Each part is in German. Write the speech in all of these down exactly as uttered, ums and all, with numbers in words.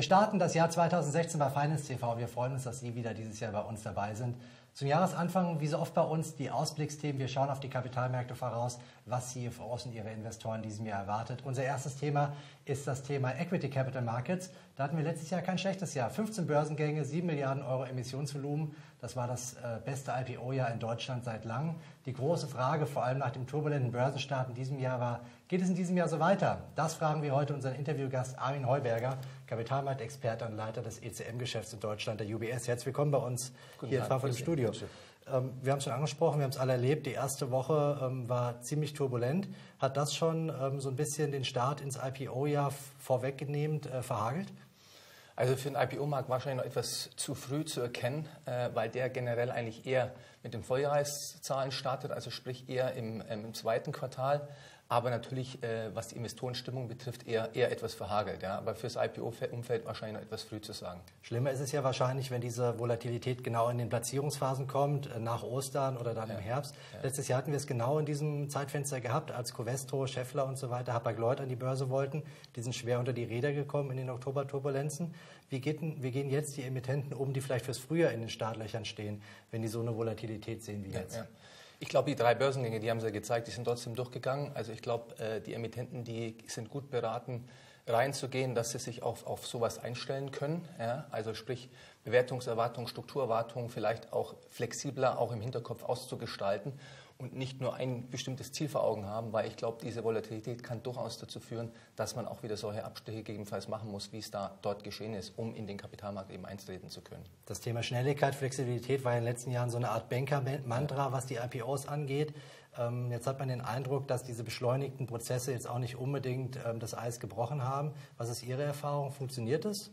Wir starten das Jahr zweitausendsechzehn bei Finance T V. Wir freuen uns, dass Sie wieder dieses Jahr bei uns dabei sind. Zum Jahresanfang, wie so oft bei uns, die Ausblicksthemen. Wir schauen auf die Kapitalmärkte voraus, was C F Os und ihre Investoren in diesem Jahr erwartet. Unser erstes Thema ist das Thema Equity Capital Markets. Da hatten wir letztes Jahr kein schlechtes Jahr. fünfzehn Börsengänge, sieben Milliarden Euro Emissionsvolumen. Das war das äh, beste I P O-Jahr in Deutschland seit langem. Die große Frage, vor allem nach dem turbulenten Börsenstart in diesem Jahr, war, geht es in diesem Jahr so weiter? Das fragen wir heute unseren Interviewgast Armin Heuberger, Kapitalmarktexperte und Leiter des E C M-Geschäfts in Deutschland, der U B S. Herzlich willkommen bei uns Guten hier Tag, in Frankfurt im Studio. Ähm, wir haben es schon angesprochen, wir haben es alle erlebt. Die erste Woche ähm, war ziemlich turbulent. Hat das schon ähm, so ein bisschen den Start ins I P O-Jahr vorwegnehmend äh, verhagelt? Also für den I P O-Markt wahrscheinlich noch etwas zu früh zu erkennen, äh, weil der generell eigentlich eher mit den Vorjahreszahlen startet, also sprich eher im, ähm, im zweiten Quartal. Aber natürlich, äh, was die Investorenstimmung betrifft, eher, eher etwas verhagelt. Ja? Aber fürs I P O-Umfeld wahrscheinlich noch etwas früh zu sagen. Schlimmer ist es ja wahrscheinlich, wenn diese Volatilität genau in den Platzierungsphasen kommt, äh, nach Ostern oder dann ja. im Herbst. Ja. Letztes Jahr hatten wir es genau in diesem Zeitfenster gehabt, als Covestro, Schaeffler und so weiter, Hapag-Lloyd an die Börse wollten. Die sind schwer unter die Räder gekommen in den Oktober-Turbulenzen. Wie, geht, wie gehen jetzt die Emittenten um, die vielleicht fürs Frühjahr in den Startlöchern stehen, wenn die so eine Volatilität sehen wie jetzt? Ja, ja. Ich glaube, die drei Börsengänge, die haben sie ja gezeigt, die sind trotzdem durchgegangen. Also ich glaube, die Emittenten, die sind gut beraten, reinzugehen, dass sie sich auf, auf sowas einstellen können. Ja? Also sprich Bewertungserwartungen, Strukturerwartungen vielleicht auch flexibler auch im Hinterkopf auszugestalten und nicht nur ein bestimmtes Ziel vor Augen haben, weil ich glaube, diese Volatilität kann durchaus dazu führen, dass man auch wieder solche Abstriche gegebenenfalls machen muss, wie es da dort geschehen ist, um in den Kapitalmarkt eben eintreten zu können. Das Thema Schnelligkeit, Flexibilität war in den letzten Jahren so eine Art Banker-Mantra, was die I P Os angeht. Ähm, jetzt hat man den Eindruck, dass diese beschleunigten Prozesse jetzt auch nicht unbedingt ähm, das Eis gebrochen haben. Was ist Ihre Erfahrung? Funktioniert es?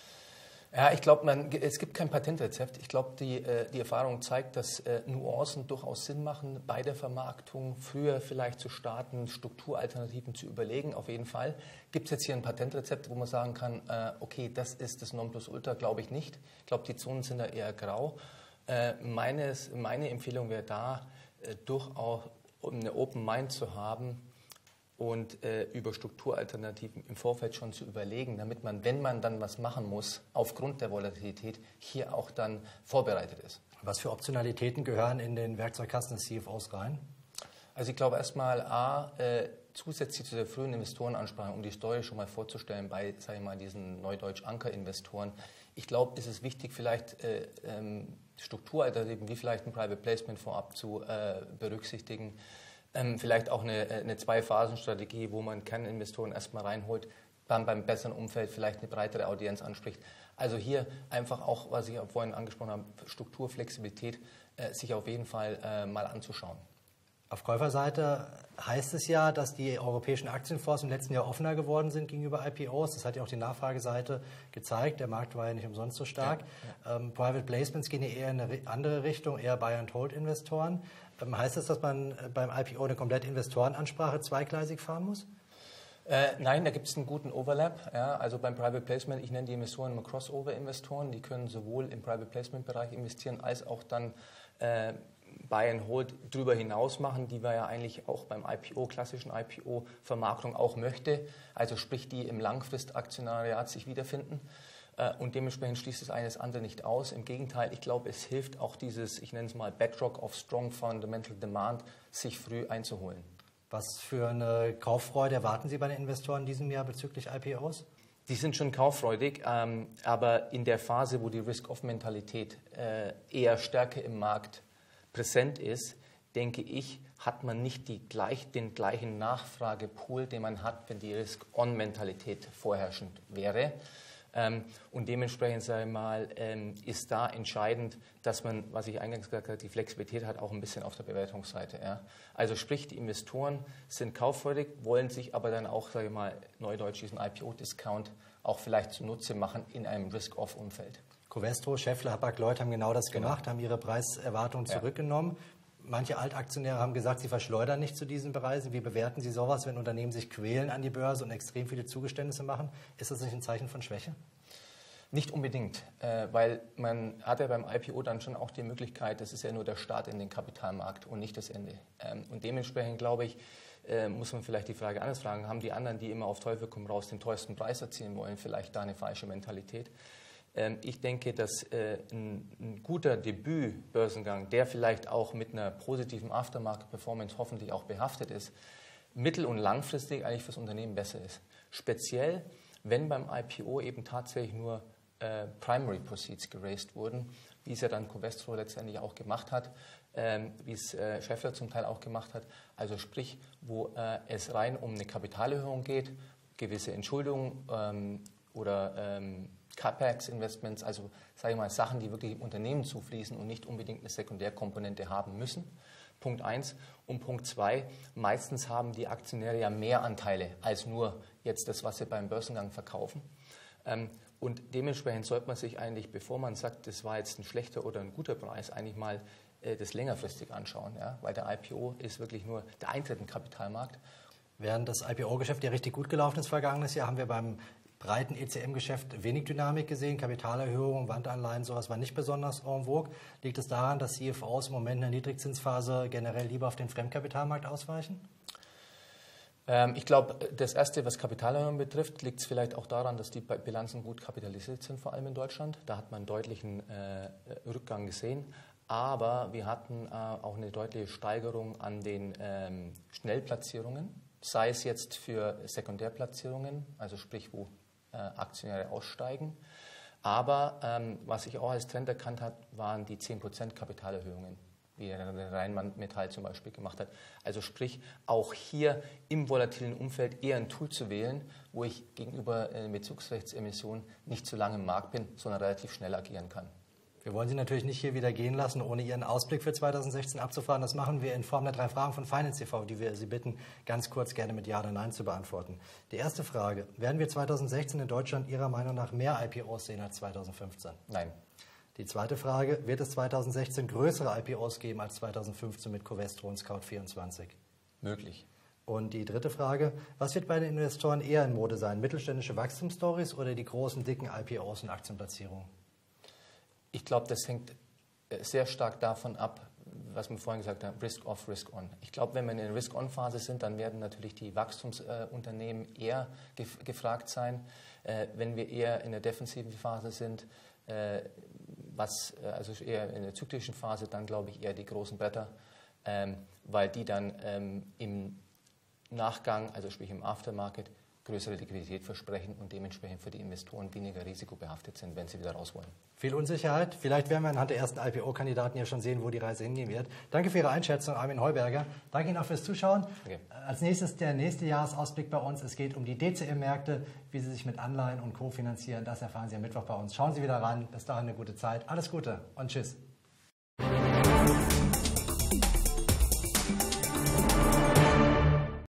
Ja, ich glaube, es gibt kein Patentrezept. Ich glaube, die, äh, die Erfahrung zeigt, dass äh, Nuancen durchaus Sinn machen, bei der Vermarktung früher vielleicht zu starten, Strukturalternativen zu überlegen. Auf jeden Fall. Gibt es jetzt hier ein Patentrezept, wo man sagen kann, äh, okay, das ist das Nonplusultra? Glaube ich nicht. Ich glaube, die Zonen sind da eher grau. Äh, meines, meine Empfehlung wäre da, äh, durchaus eine Open Mind zu haben, und äh, über Strukturalternativen im Vorfeld schon zu überlegen, damit man, wenn man dann was machen muss, aufgrund der Volatilität, hier auch dann vorbereitet ist. Was für Optionalitäten gehören in den Werkzeugkasten des C F Os rein? Also ich glaube erstmal A, äh, zusätzlich zu der frühen Investorenansprache, um die Story schon mal vorzustellen bei, sage ich mal, diesen Neudeutsch-Anker-Investoren. Ich glaube, ist es wichtig, vielleicht äh, ähm, Strukturalternativen wie vielleicht ein Private Placement vorab zu äh, berücksichtigen. Ähm, vielleicht auch eine, eine Zwei-Phasen-Strategie, wo man Kerninvestoren erstmal reinholt, dann beim besseren Umfeld vielleicht eine breitere Audienz anspricht. Also hier einfach auch, was ich vorhin angesprochen habe, Strukturflexibilität, äh, sich auf jeden Fall äh, mal anzuschauen. Auf Käuferseite heißt es ja, dass die europäischen Aktienfonds im letzten Jahr offener geworden sind gegenüber I P Os. Das hat ja auch die Nachfrageseite gezeigt. Der Markt war ja nicht umsonst so stark. Ja, ja. Ähm, Private Placements gehen ja eher in eine andere Richtung, eher Buy-and-Hold-Investoren. Ähm, heißt das, dass man beim I P O eine komplette Investorenansprache zweigleisig fahren muss? Äh, nein, da gibt es einen guten Overlap. Ja, also beim Private Placement, ich nenne die Investoren immer Crossover-Investoren. Die können sowohl im Private Placement-Bereich investieren, als auch dann äh, Buy and Hold darüber hinaus machen, die wir ja eigentlich auch beim I P O, klassischen I P O-Vermarktung auch möchte. Also sprich, die im Langfristaktionariat sich wiederfinden. Und dementsprechend schließt das eine das andere nicht aus. Im Gegenteil, ich glaube, es hilft auch dieses, ich nenne es mal Bedrock of Strong Fundamental Demand, sich früh einzuholen. Was für eine Kauffreude erwarten Sie bei den Investoren in diesem Jahr bezüglich I P Os? Die sind schon kauffreudig, ähm, aber in der Phase, wo die Risk-Off-Mentalität äh, eher stärker im Markt präsent ist, denke ich, hat man nicht die gleich, den gleichen Nachfragepool, den man hat, wenn die Risk-On-Mentalität vorherrschend wäre. Ähm, und dementsprechend, sage ich mal, ähm, ist da entscheidend, dass man, was ich eingangs gesagt habe, die Flexibilität hat, auch ein bisschen auf der Bewertungsseite. Ja. Also sprich, die Investoren sind kauffreudig, wollen sich aber dann auch, sage ich mal, neudeutsch diesen I P O-Discount auch vielleicht zunutze machen in einem Risk-Off-Umfeld. Covestro, Schaeffler, Hapag-Lloyd haben genau das genau. gemacht, haben ihre Preiserwartungen ja. zurückgenommen. Manche Altaktionäre haben gesagt, sie verschleudern nicht zu diesen Preisen. Wie bewerten Sie sowas, wenn Unternehmen sich quälen an die Börse und extrem viele Zugeständnisse machen? Ist das nicht ein Zeichen von Schwäche? Nicht unbedingt, äh, weil man hat ja beim I P O dann schon auch die Möglichkeit, das ist ja nur der Start in den Kapitalmarkt und nicht das Ende. Ähm, und dementsprechend glaube ich, äh, muss man vielleicht die Frage anders fragen, haben die anderen, die immer auf Teufel komm raus den teuersten Preis erzielen wollen, vielleicht da eine falsche Mentalität? Ähm, ich denke, dass äh, ein, ein guter Debüt-Börsengang, der vielleicht auch mit einer positiven Aftermarket-Performance hoffentlich auch behaftet ist, mittel- und langfristig eigentlich fürs Unternehmen besser ist. Speziell, wenn beim I P O eben tatsächlich nur äh, Primary Proceeds geraced wurden, wie es ja dann Covestro letztendlich auch gemacht hat, ähm, wie es äh, Schaeffler zum Teil auch gemacht hat. Also sprich, wo äh, es rein um eine Kapitalerhöhung geht, gewisse Entschuldungen ähm, oder ähm, CapEx-Investments, also sage ich mal Sachen, die wirklich im Unternehmen zufließen und nicht unbedingt eine Sekundärkomponente haben müssen. Punkt eins. Und Punkt zwei, meistens haben die Aktionäre ja mehr Anteile als nur jetzt das, was sie beim Börsengang verkaufen. Ähm, und dementsprechend sollte man sich eigentlich, bevor man sagt, das war jetzt ein schlechter oder ein guter Preis, eigentlich mal äh, das längerfristig anschauen. Ja? Weil der I P O ist wirklich nur der Eintritt in den Kapitalmarkt. Während das I P O-Geschäft ja richtig gut gelaufen ist vergangenes Jahr, haben wir beim breiten E C M-Geschäft wenig Dynamik gesehen. Kapitalerhöhungen, Wandanleihen, sowas war nicht besonders en vogue. Liegt es daran, dass C F Os im Moment in der Niedrigzinsphase generell lieber auf den Fremdkapitalmarkt ausweichen? Ähm, ich glaube, das Erste, was Kapitalerhöhungen betrifft, liegt es vielleicht auch daran, dass die Bilanzen gut kapitalisiert sind, vor allem in Deutschland. Da hat man einen deutlichen äh, Rückgang gesehen. Aber wir hatten äh, auch eine deutliche Steigerung an den ähm, Schnellplatzierungen, sei es jetzt für Sekundärplatzierungen, also sprich, wo äh, Aktionäre aussteigen. Aber ähm, was ich auch als Trend erkannt habe, waren die zehn Prozent Kapitalerhöhungen, wie der Rheinmetall zum Beispiel gemacht hat. Also sprich, auch hier im volatilen Umfeld eher ein Tool zu wählen, wo ich gegenüber äh, Bezugsrechtsemissionen nicht zu lange im Markt bin, sondern relativ schnell agieren kann. Wir wollen Sie natürlich nicht hier wieder gehen lassen, ohne Ihren Ausblick für zweitausendsechzehn abzufahren. Das machen wir in Form der drei Fragen von Finance T V, die wir Sie bitten, ganz kurz gerne mit Ja oder Nein zu beantworten. Die erste Frage: Werden wir zweitausendsechzehn in Deutschland Ihrer Meinung nach mehr I P Os sehen als zweitausendfünfzehn? Nein. Die zweite Frage: Wird es zweitausendsechzehn größere I P Os geben als zweitausendfünfzehn mit Covestro und Scout vierundzwanzig? Möglich. Und die dritte Frage: Was wird bei den Investoren eher in Mode sein? Mittelständische Wachstumsstories oder die großen, dicken I P Os und Aktienplatzierungen? Ich glaube, das hängt sehr stark davon ab, was wir vorhin gesagt haben, Risk-off, Risk-on. Ich glaube, wenn wir in der Risk-on-Phase sind, dann werden natürlich die Wachstumsunternehmen äh, eher gef gefragt sein. Äh, wenn wir eher in der defensiven Phase sind, äh, was, also eher in der zyklischen Phase, dann glaube ich eher die großen Bretter, ähm, weil die dann ähm, im Nachgang, also sprich im Aftermarket, größere Liquidität versprechen und dementsprechend für die Investoren weniger risikobehaftet sind, wenn sie wieder raus wollen. Viel Unsicherheit. Vielleicht werden wir anhand der ersten I P O-Kandidaten ja schon sehen, wo die Reise hingehen wird. Danke für Ihre Einschätzung, Armin Heuberger. Danke Ihnen auch fürs Zuschauen. Okay. Als nächstes der nächste Jahresausblick bei uns. Es geht um die D C M-Märkte, wie Sie sich mit Anleihen und Co. finanzieren. Das erfahren Sie am Mittwoch bei uns. Schauen Sie wieder rein. Bis dahin eine gute Zeit. Alles Gute und tschüss.